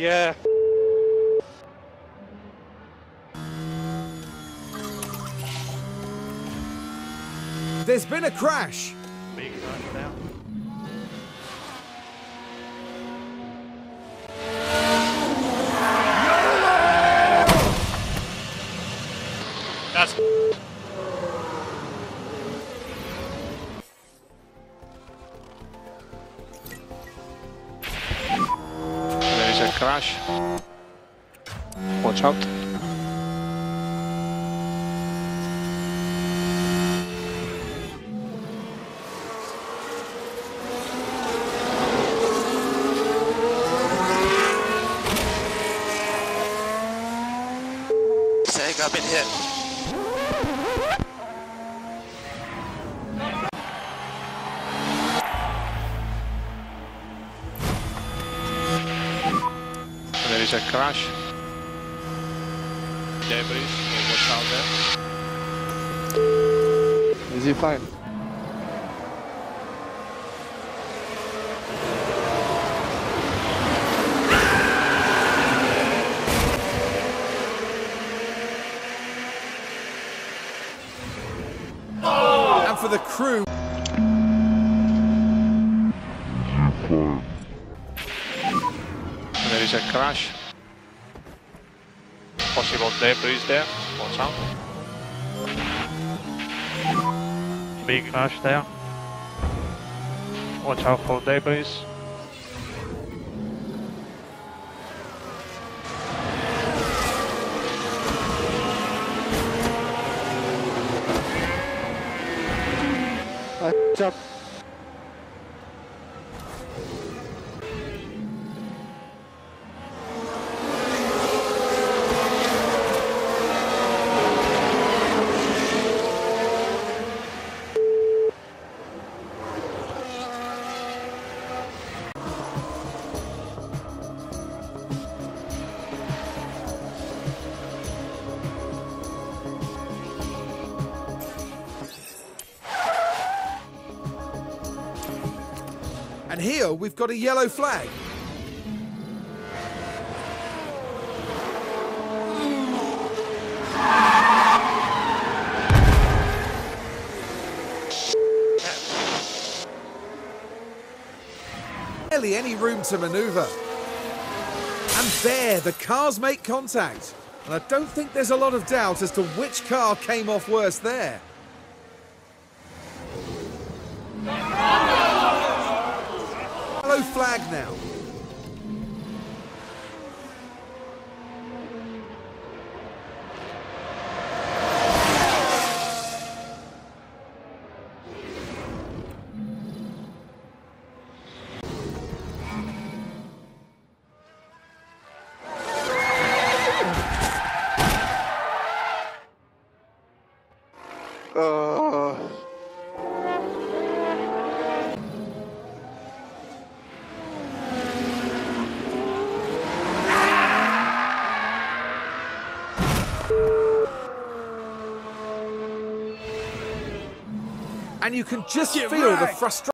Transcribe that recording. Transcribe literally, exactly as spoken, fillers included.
Yeah. There's been a crash. Big crash now. That's There is a crash. Watch out. Seg, I've been hit. There is a crash. debris, so watch out there. Is he fine? And for the crew. There is a crash. Possible debris there, watch out. Big crash there. Watch out for debris. I jump. And here we've got a yellow flag. Barely any room to manoeuvre. And there, the cars make contact. And I don't think there's a lot of doubt as to which car came off worse there. Yellow flag now. Uh, And you can just feel the frustration.